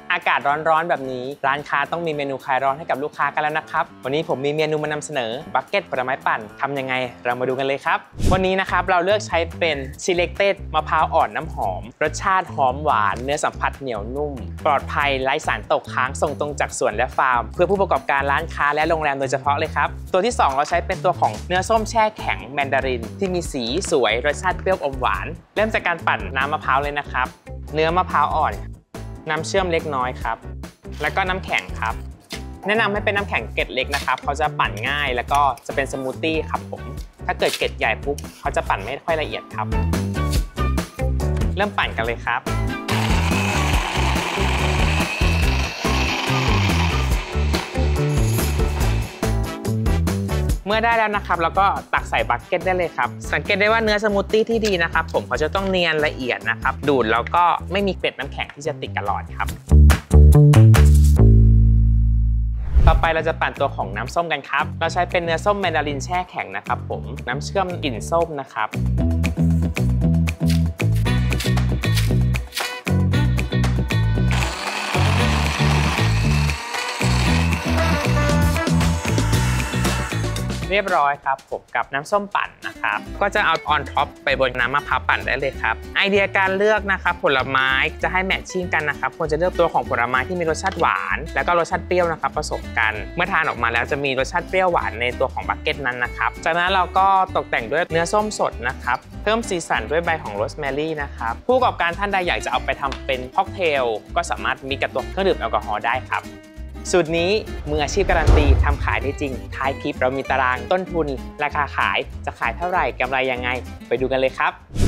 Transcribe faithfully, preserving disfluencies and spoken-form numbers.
อากาศร้อนๆแบบนี้ร้านค้าต้องมีเมนูคลายร้อนให้กับลูกค้ากันแล้วนะครับวันนี้ผมมีเมนูมานำเสนอบักเก็ตผลไม้ปั่นทำยังไงเรามาดูกันเลยครับวันนี้นะครับเราเลือกใช้เป็น Selected มะพร้าวอ่อนน้ำหอมรสชาติหอมหวานเนื้อสัมผัสเหนียวนุ่มปลอดภัยไร้สารตกค้างส่งตรงจากสวนและฟาร์มเพื่อผู้ประกอบการร้านค้าและโรงแรมโดยเฉพาะเลยครับตัวที่สองเราใช้เป็นตัวของเนื้อส้มแช่แข็งแมนดารินที่มีสีสวยรสชาติเปรี้ยวอมหวานเริ่มจากการปั่นน้ำมะพร้าวเลยนะครับเนื้อมะพร้าวอ่อนน้ำเชื่อมเล็กน้อยครับแล้วก็น้ำแข็งครับแนะนำให้เป็นน้ำแข็งเกล็ดเล็กนะครับเขาจะปั่นง่ายแล้วก็จะเป็นสมูทตี้ครับผมถ้าเกิดเกล็ดใหญ่ปุ๊บเขาจะปั่นไม่ค่อยละเอียดครับเริ่มปั่นกันเลยครับเมื่อได้แล้วนะครับแล้วก็ตักใส่บักเก็ตได้เลยครับสังเกตได้ว่าเนื้อสมูทตี้ที่ดีนะครับผมเขาจะต้องเนียนละเอียดนะครับดูดแล้วก็ไม่มีเกล็ดน้ำแข็งที่จะติดกับหลอดครับต่อไปเราจะปั่นตัวของน้ำส้มกันครับเราใช้เป็นเนื้อส้มแมนดารินแช่แข็งนะครับผมน้ำเชื่อมกลิ่นส้มนะครับเรียบร้อยครับผมกับน้ำส้มปั่นนะครับก็จะเอาออนท็อปไปบนน้ำมะพร้าวปั่นได้เลยครับไอเดียการเลือกนะครับผลไม้จะให้แมทชิ่งกันนะครับควรจะเลือกตัวของผลไม้ที่มีรสชาติหวานแล้วก็รสชาติเปรี้ยวนะครับผสมกันเมื่อทานออกมาแล้วจะมีรสชาติเปรี้ยวหวานในตัวของบักเก็ตนั้นนะครับจากนั้นเราก็ตกแต่งด้วยเนื้อส้มสดนะครับเพิ่มสีสันด้วยใบของโรสแมรี่นะครับผู้ประกอบการท่านใดอยากจะเอาไปทำเป็นค็อกเทลก็สามารถมีกับตัวเครื่องดื่มแอลกอฮอล์ได้ครับสูตรนี้มืออาชีพการันตีทำขายได้จริงท้ายคลิปเรามีตารางต้นทุนราคาขายจะขายเท่าไหร่กำไรยังไงไปดูกันเลยครับ